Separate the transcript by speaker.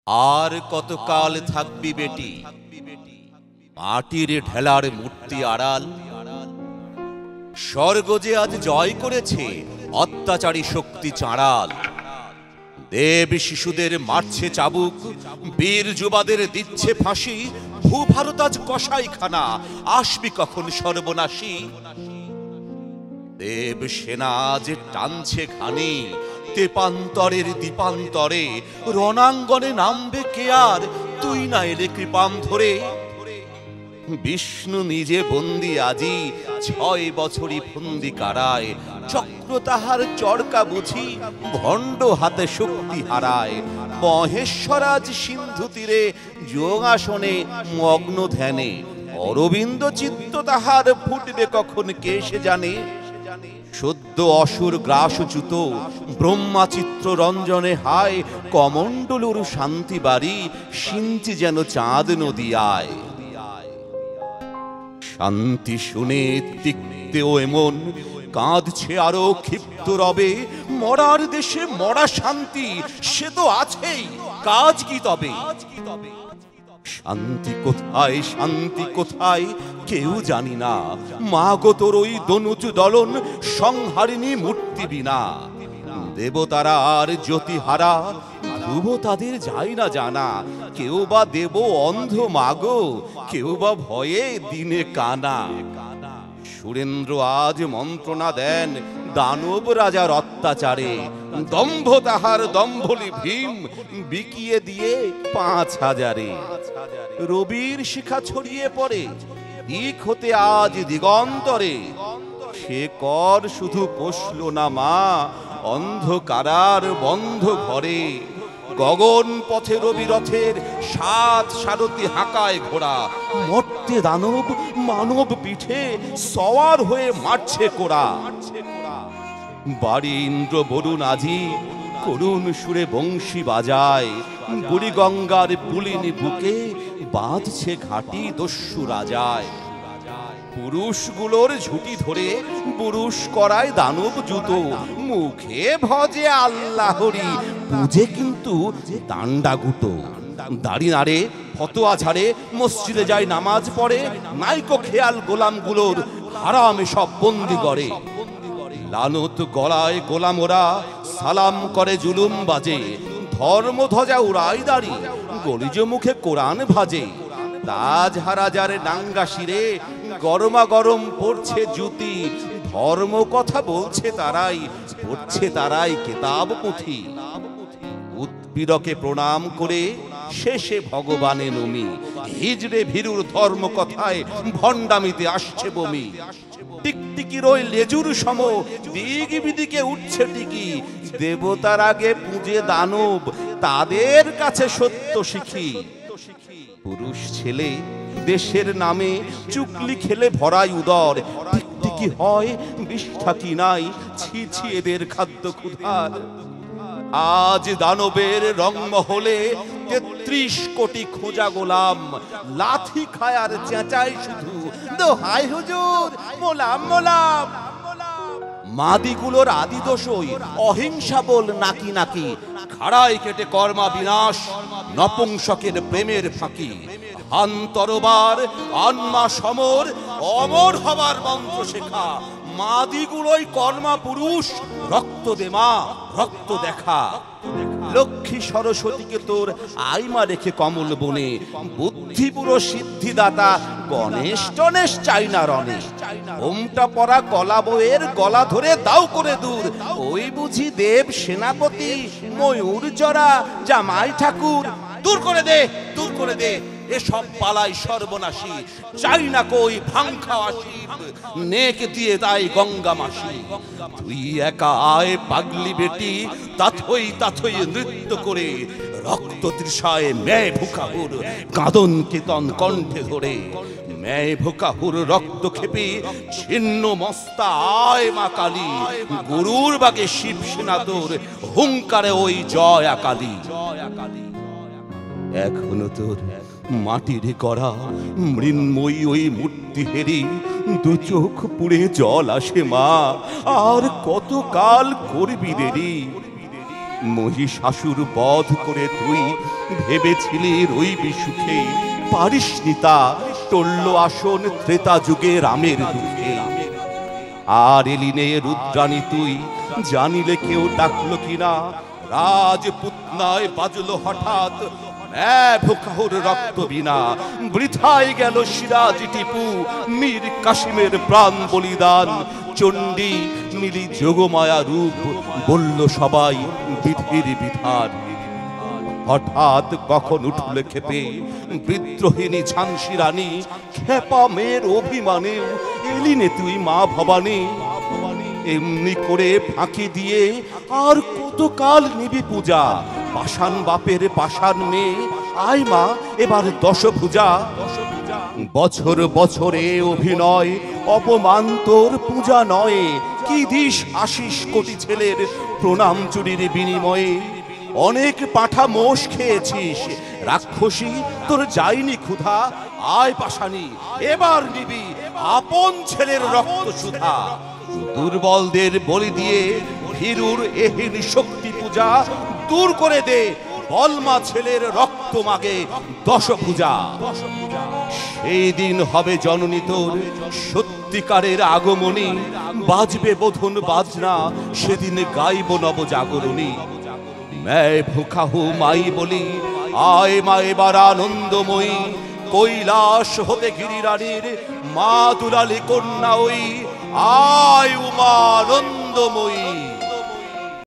Speaker 1: আর কতকাল থাকবি বেটি মাটির ঢেলার মূর্তি আড়াল? স্বর্গ যে আজ জয় করেছে অত্যাচারী শক্তি চাঁড়াল। দেব শিশুদের মারছে চাবুক, বীর যুবাদের দিচ্ছে ফাঁসি। ভূভারত আজ কসাইখানা, আসবি কখন সর্বনাশী? দেব সেনা যে টানছে ঘানি, তেপান্তরের দীপান্তরে। রণাঙ্গনে নামবে কে আর, তুই না এলে কৃপাম ধরে? বিষ্ণু নিজে বন্দি আজি, 6 বছরই ফন্দি কারায়। চক্র তাহার চরকা বুঝি, ভণ্ড হাতে শক্তি হারায়। মহেশ্বর আজ সিন্ধু তীরে যোগাসনে মগ্ন ধ্যানে। অরবিন্দ চিত্ত তাহার ফুটবে কখন কে সে জানে? সদ্য অসুর গ্রাসচ্যুত ব্রহ্মা চিত্র রঞ্জনে হায়। কমণ্ডলুর শান্তি বাড়ি, সিঞ্চি যেন চাঁদ নদিয়ায়। শান্তি শুনে তিক্তেও এমন কাঁদছে আরো ক্ষিপ্ত রবে। মরার দেশে মরা শান্তি সে তো আছেই, কাজ কি তবে? শান্তি কোথায়, শান্তি কোথায় কেউ জানি না। মা গো তোর ওই দনুজ দলন, সংহারিণী মূর্তি বিনা। দেবতারা আর জ্যোতিহারা, ধ্রুব তাদের যায় না জানা। কেউ বা দেব অন্ধ মাগো, কেউ বা ভয়ে দিনে কানা। সুরেন্দ্র আজ মন্ত্রণা দেন দানব রাজার অত্যাচারে। দম্ভ তাহার দম্ভলি ভীম, বিকিয়ে দিয়ে 5000-এ। রবির শিখা ছড়িয়ে পড়ে দিক হতে আজ দিগন্তরে। সে কর শুধু পোষল না মা, অন্ধকারার বন্ধ ঘরে। গগন পথে রবি রথের 7 সারথি হাঁকায় ঘোড়া। মর্তে দানব মানব পিঠে সওয়ার হয়ে মারছে কোড়া। বাড়ি ইন্দ্র বরুণ আজি করুণ সুরে বংশী বাজায়। বুড়ি গঙ্গার পুলিনি বুকে বাঁধছে ঘাটি দস্যু রাজায়। পুরুষগুলোর ঝুটি ধরে পুরুষ করায় দানব জুতো। মুখে ভজে আল্লাহরি, বুঝে কিন্তু দান্ডা গুটো। দাড়ি নাড়ে ফতোয়া ঝাড়ে, মসজিদে যায় নামাজ পড়ে। নাইকো খেয়াল গোলামগুলোর, হারামে সব বন্দি করে। লানত গলায় গোলাম ওরা, সালাম করে জুলুম বাজে। ধর্ম ধ্বজা উড়াই দাড়ি, গলিজ মুখে কোরআন ভাজে। তাজহারা যার নাঙ্গা শিরে, গরমা গরম পড়ছে জুতি। ধর্ম কথা বলছে তারাই, পড়ছে তারাই কেতাব পুঁথি। উৎপীড়কে প্রণাম করে শেষে ভগবানে নমি। হিজড়ে ভীরুর ধর্ম কথায় ভণ্ডামিতে আসছে বমি। টিকটিকির ওই লেজুর সম দিক বিদিকে উঠছে টিকি। দেবতার আগে পূজে দানব, তাদের কাছে সত্য শিখি। পুরুষ ছেলে দেশের নামে চুকলি খেলে ভরাই উদর। টিকটিকি হয় বিষ্ঠা কি নাই, ছি ছি এদের খাদ্য ক্ষুধার। আজ দানবের রংমহলে 33 কোটি খোঁজা গোলাম। লাথি খায় আর চেঁচায় শুধু, দোহাই হুজুর মোলাম মোলাম। মাদিগুলোর আদি দোষই অহিংসা বল নাকি নাকি। খাড়ায় কেটে কর্মা বিনাশ, নপুংসকের প্রেমের ফাঁকি। হান তরবার আনমা সমর, অমর হবার মন্ত্র শেখা। মাদিগুলোই কর্মা পুরুষ, রক্ত দে মা রক্ত দেখা। লক্ষ্মী সরস্বতীকে তোর আইমা রেখে কমল বনে। বুদ্ধি পুরো সিদ্ধিদাতা, গণেশ টনেশ চাইনা রনে। ওমটা পরা কলা বইয়ের গলা ধরে দাও করে দূর। ওই বুঝি দেব সেনাপতি, ময়ূর জরা জামাই ঠাকুর। দূর করে দে, দূর করে দে, এসব পালাই সর্বনাশী। চাই না কই ভাং খাওয়া শিব, নেক দিয়ে তাই গঙ্গা মাসি। তুই একা আয় পাগলি বেটি, তাথই তাথই নৃত্য করে। রক্ত তৃষায় মেয়ে ভুকাহুর, কাঁদন কেতন কণ্ঠে ধরে। মেয়ে ভুকাহুর রক্ত খেপে ছিন্ন মস্তা আয় মা কালী। গরুর বাগে শিব সেনা তোর, হুঙ্কারে ওই জয় আকালী। এখনো তোর মাটির করা মৃন্ময়ী ওই মূর্তি হেরি, দু চোখ পুড়ে জল আসে মা। আর কত কাল করবি দেরি? মহিষাসুর বধ করে তুই ভেবেছিলি রইবি সুখে, পারিস নিতা টলল আসন ত্রেতা যুগে রামের দুঃখে। আর এলিনে রুদ্রাণী তুই, জানিলে কেউ ডাকলো কিনা, রাজপুতনায় বাজলো হঠাৎ ভোকাহুর রক্ত বিনা। বৃথায় গেল সিরাজ টিপু, মীর কাসিমের প্রাণ বলিদান। চণ্ডী মিলি যোগমায়া রূপ, বলল সবাই বিধির বিধান। হঠাৎ কখন উঠলে খেপে বিদ্রোহিনী ঝাঁসি রানী, খেপা মেয়ের অভিমানে এলিনে তুই মা ভবানী। এমনি করে ফাঁকি দিয়ে আর কতকাল নিবি পূজা, পাষাণ বাপের পাষাণ মেয়ে, আয় মা এবার দশভুজা। বছর বছরে অভিনয়, অপমান তোর পূজা নয়, কি দিস আশিস কোটি ছেলের প্রণাম চুরির বিনিময়ে। অনেক পাঁঠা মোষ খেয়েছিস, রাক্ষসী তোর যায়নি ক্ষুধা, আয় পাষাণী এবার নিবি আপন ছেলের রক্ত সুধা। দুর্বলদের বলি দিয়ে ভীরুর এহীন শক্তি পূজা, দূর করে দে বলমা ছেলের রক্ত মাগে দশভুজা। সেই দিন হবে জননী তোর সত্যিকারের আগমনী, বাজবে বোধন বাজনা সেদিন গাইব নব জাগরণী। मैं भूखा हूँ माई बोली, आय মা এবার আনন্দময়ী। কৈলাস হতে গিরিরানীর মা দুলালী কন্যা ওই, আয় উমা আনন্দময়ী।